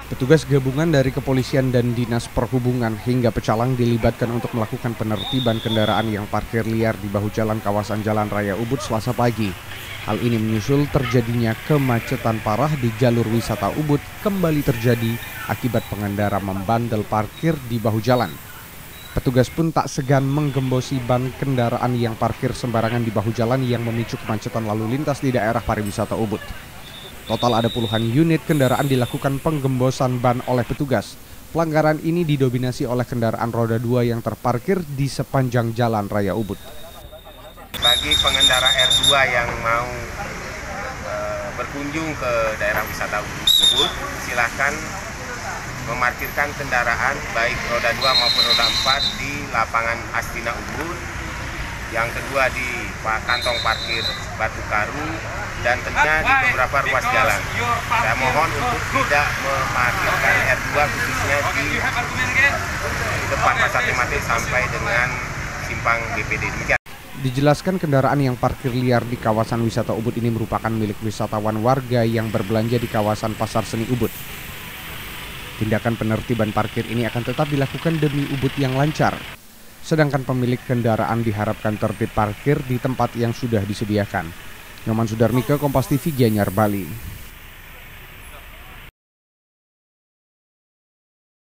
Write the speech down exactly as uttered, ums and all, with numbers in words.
Petugas gabungan dari kepolisian dan dinas perhubungan hingga pecalang dilibatkan untuk melakukan penertiban kendaraan yang parkir liar di bahu jalan kawasan Jalan Raya Ubud Selasa pagi. Hal ini menyusul terjadinya kemacetan parah di jalur wisata Ubud kembali terjadi akibat pengendara membandel parkir di bahu jalan. Petugas pun tak segan menggembosi ban kendaraan yang parkir sembarangan di bahu jalan yang memicu kemacetan lalu lintas di daerah pariwisata Ubud. Total ada puluhan unit kendaraan dilakukan penggembosan ban oleh petugas. Pelanggaran ini didominasi oleh kendaraan roda dua yang terparkir di sepanjang Jalan Raya Ubud. Bagi pengendara R dua yang mau e, berkunjung ke daerah wisata Ubud, silahkan memarkirkan kendaraan baik roda dua maupun roda empat di lapangan Astina Ubud. Yang kedua di kantong parkir Batu Karu dan tentunya di beberapa ruas jalan. Saya mohon untuk tidak memarkirkan R dua khususnya di depan pasar tematik sampai dengan simpang B P D. Demikian. Dijelaskan kendaraan yang parkir liar di kawasan wisata Ubud ini merupakan milik wisatawan warga yang berbelanja di kawasan Pasar Seni Ubud. Tindakan penertiban parkir ini akan tetap dilakukan demi Ubud yang lancar. Sedangkan pemilik kendaraan diharapkan tertib parkir di tempat yang sudah disediakan. Nyoman Sudarmika, Kompas T V, Gianyar, Bali.